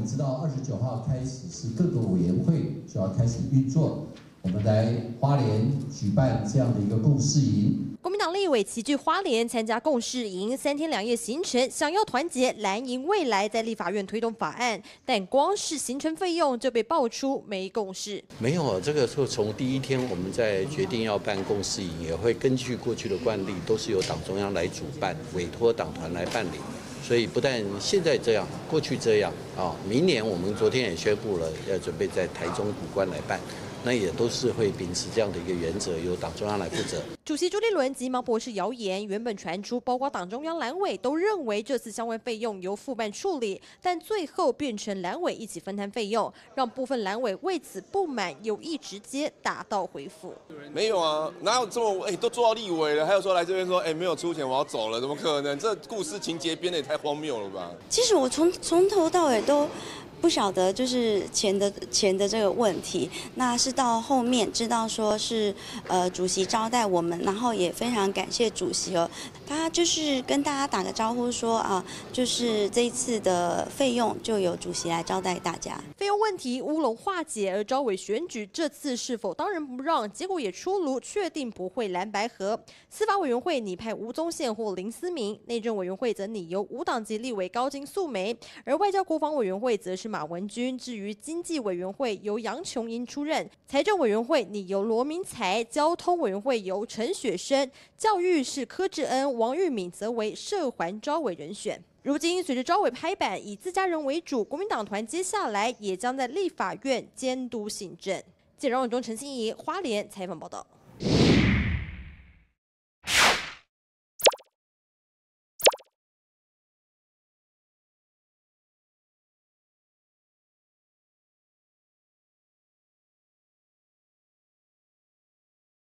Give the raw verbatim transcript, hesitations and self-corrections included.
知道二十九号开始是各个委员会就要开始运作，我们来花莲举办这样的一个共识营。 国民党立委齐聚花莲参加共识营，三天两夜行程，想要团结蓝营未来在立法院推动法案，但光是行程费用就被爆出没共识。 没有，这个是从第一天我们在决定要办共识营，也会根据过去的惯例，都是由党中央来主办，委托党团来办理。所以不但现在这样，过去这样啊，明年我们昨天也宣布了，要准备在台中古关来办。那也都是会秉持这样的一个原则，由党中央来负责。 主席朱立伦急忙驳斥谣言，原本传出包括党中央蓝委都认为这次相关费用由副办处理，但最后变成蓝委一起分摊费用，让部分蓝委为此不满，有意直接打道回府。 没有啊，哪有这么哎、欸、都做到立委了，还有说来这边说哎、欸、没有出钱我要走了，怎么可能？这故事情节编的也太荒谬了吧？ 其实我从从头到尾都。不晓得就是钱的钱的这个问题，那是到后面知道说是呃主席招待我们，然后也非常感谢主席哦，他就是跟大家打个招呼说啊，就是这一次的费用就由主席来招待大家。 费用问题乌龙化解，而召委选举这次是否当仁不让，结果也出炉，确定不会蓝白合。司法委员会拟派吴宗宪或林思明，内政委员会则拟由无党籍立委高金素梅，而外交国防委员会则是马文君，至于经济委员会由杨琼英出任，财政委员会拟由罗明才，交通委员会由陈雪生，教育是柯志恩、王玉敏则为社环召委人选。如今随着召委拍板，以自家人为主，国民党团接下来也将在立法院监督行政。记者王永忠、陈欣怡花莲采访报道。